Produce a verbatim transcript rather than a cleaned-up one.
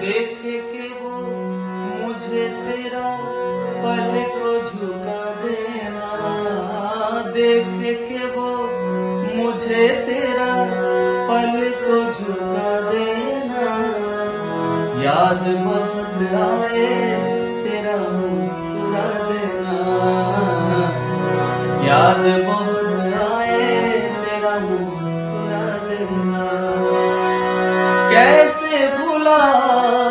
देख के वो मुझे तेरा पल को झुका देना, देख के वो मुझे तेरा पल को झुका देना। याद बहुत आए तेरा मुस्कुरा देना, याद बहुत आए तेरा मुस्कुरा देना। कैसे भुला